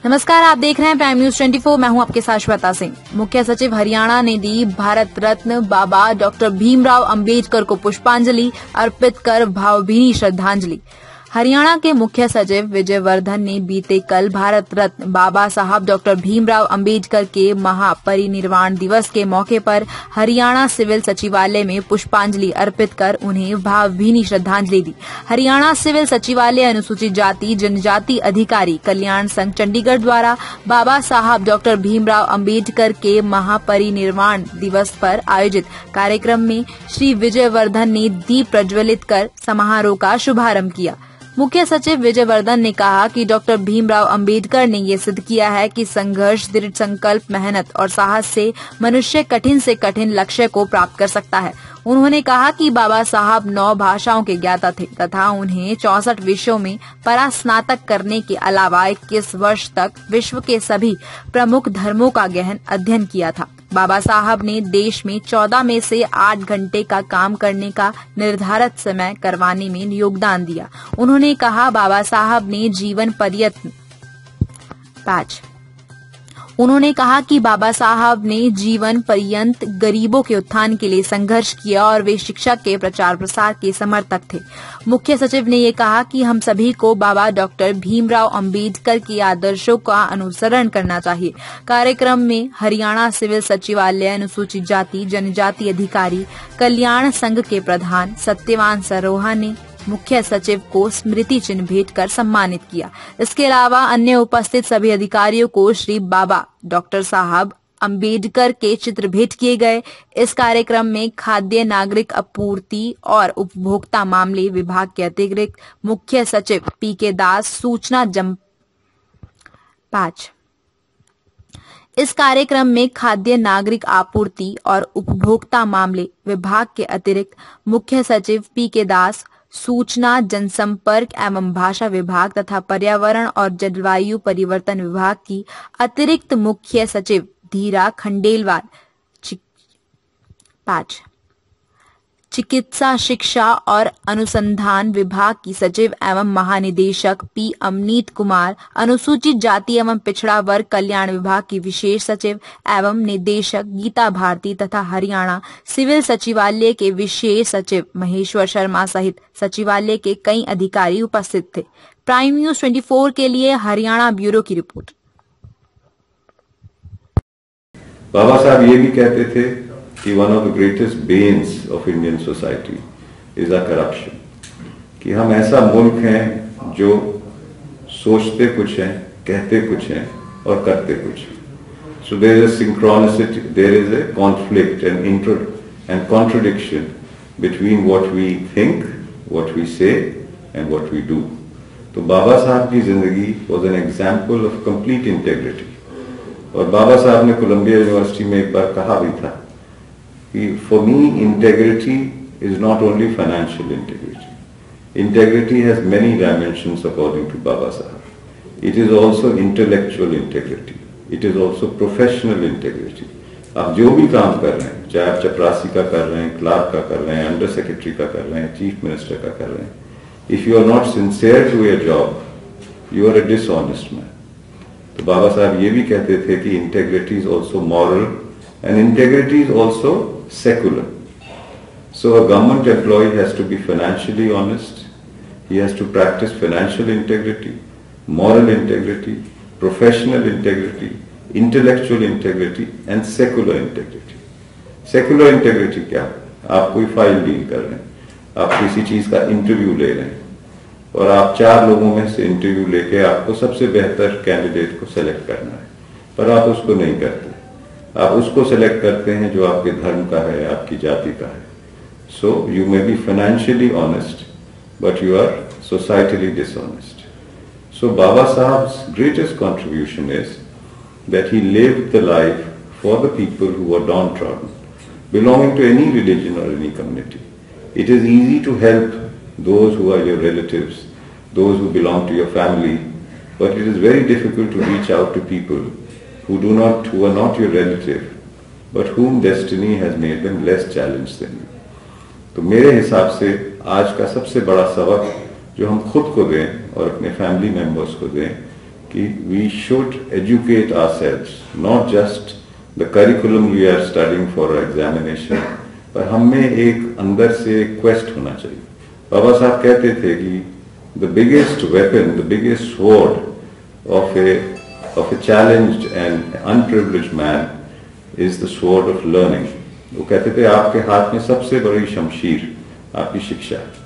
नमस्कार, आप देख रहे हैं प्राइम न्यूज 24। मैं हूं आपके साथ श्वेता सिंह। मुख्य सचिव हरियाणा ने दी भारत रत्न बाबा डॉक्टर भीमराव अंबेडकर को पुष्पांजलि अर्पित कर भावभीनी श्रद्धांजलि। हरियाणा के मुख्य सचिव विजय वर्धन ने बीते कल भारत रत्न बाबा साहब डॉक्टर भीमराव अंबेडकर के महापरिनिर्वाण दिवस के मौके पर हरियाणा सिविल सचिवालय में पुष्पांजलि अर्पित कर उन्हें भावभीनी श्रद्धांजलि दी। हरियाणा सिविल सचिवालय अनुसूचित जाति जनजाति अधिकारी कल्याण संघ चंडीगढ़ द्वारा बाबा साहब डॉक्टर भीमराव अंबेडकर के महापरिनिर्वाण दिवस पर आयोजित कार्यक्रम में श्री विजय वर्धन ने दीप प्रज्वलित कर समारोह का शुभारंभ किया। मुख्य सचिव विजय वर्धन ने कहा कि डॉक्टर भीमराव अंबेडकर ने ये सिद्ध किया है कि संघर्ष, दृढ़ संकल्प, मेहनत और साहस से मनुष्य कठिन से कठिन लक्ष्य को प्राप्त कर सकता है। उन्होंने कहा कि बाबा साहब 9 भाषाओं के ज्ञाता थे तथा उन्हें 64 विषयों में परास्नातक करने के अलावा 21 वर्ष तक विश्व के सभी प्रमुख धर्मों का गहन अध्ययन किया था। बाबा साहब ने देश में 14 में से 8 घंटे का काम करने का निर्धारित समय करवाने में योगदान दिया। उन्होंने कहा बाबा साहब ने जीवन पर्यंत गरीबों के उत्थान के लिए संघर्ष किया और वे शिक्षा के प्रचार प्रसार के समर्थक थे। मुख्य सचिव ने ये कहा कि हम सभी को बाबा डॉक्टर भीमराव अंबेडकर के आदर्शों का अनुसरण करना चाहिए। कार्यक्रम में हरियाणा सिविल सचिवालय अनुसूचित जाति जनजाति अधिकारी कल्याण संघ के प्रधान सत्यवान सरोहा ने मुख्य सचिव को स्मृति चिन्ह भेंट कर सम्मानित किया। इसके अलावा अन्य उपस्थित सभी अधिकारियों को श्री बाबा डॉक्टर साहब अंबेडकर के चित्र भेंट किए गए। इस कार्यक्रम में खाद्य नागरिक आपूर्ति और उपभोक्ता मामले विभाग के अतिरिक्त मुख्य सचिव पीके दास, इस कार्यक्रम में खाद्य नागरिक आपूर्ति और उपभोक्ता मामले विभाग के अतिरिक्त मुख्य सचिव पीके दास, सूचना जनसंपर्क एवं भाषा विभाग तथा पर्यावरण और जलवायु परिवर्तन विभाग की अतिरिक्त मुख्य सचिव धीरा खंडेलवाल, चिकित्सा शिक्षा और अनुसंधान विभाग की सचिव एवं महानिदेशक पी अमनीत कुमार, अनुसूचित जाति एवं पिछड़ा वर्ग कल्याण विभाग की विशेष सचिव एवं निदेशक गीता भारती तथा हरियाणा सिविल सचिवालय के विशेष सचिव महेश्वर शर्मा सहित सचिवालय के कई अधिकारी उपस्थित थे। प्राइम न्यूज 24 के लिए हरियाणा ब्यूरो की रिपोर्ट। बाबा साहब ये भी कहते थे कि one of the greatest banes of Indian society is our corruption, कि हम ऐसा मुल्क हैं जो सोचते कुछ हैं, कहते कुछ हैं और करते कुछ हैं। So there is a synchronicity, there is a conflict and contradiction between what we think, what we say and what we do. तो बाबा साहब की जिंदगी was an example of complete integrity। और बाबा साहब ने कोलंबिया यूनिवर्सिटी में एक बार कहा भी था For me, integrity is not only financial integrity. Integrity has many dimensions according to Baba Sahab. It is also intellectual integrity. It is also professional integrity. आप जो भी काम कर रहे हैं, चाहे आप चपरासी का कर रहे हैं, क्लार्क का कर रहे हैं, अंडर सेक्रेटरी का कर रहे हैं, चीफ मिनिस्टर का कर रहे हैं, if you are not sincere to your job, you are a dishonest man. तो बाबा साहब ये भी कहते थे कि integrity is also moral and integrity is also secular. So a government employee has to be financially honest. He has to practice financial integrity, moral integrity, professional integrity, intellectual integrity and secular integrity. Secular integrity क्या? आप कोई file deal कर रहे हैं, आप किसी चीज का इंटरव्यू ले रहे हैं और आप 4 लोगों में से इंटरव्यू लेके आपको सबसे बेहतर कैंडिडेट को सेलेक्ट करना है, पर आप उसको नहीं करते। आप उसको सेलेक्ट करते हैं जो आपके धर्म का है, आपकी जाति का है। So you may be financially honest, but you are societally dishonest. So Baba Sahab's greatest contribution is that he lived the life for the people who were downtrodden, belonging to any religion or any community. It is easy to help those who are your relatives, those who belong to your family, but it is very difficult to reach out to people who are not your relative, but whom destiny has made them less challenged than you. तो मेरे हिसाब से आज का सबसे बड़ा सबक जो हम खुद को दें और अपने फैमिली मेंबर्स को दें कि we should educate ourselves, not just the curriculum we are studying for examination, पर हमें एक अंदर से quest होना चाहिए। बाबा साहब कहते थे कि the biggest weapon, the biggest sword of a challenged and unprivileged man is the sword of learning। वो कहते थे आपके हाथ में सबसे बड़ी शमशीर आपकी शिक्षा है।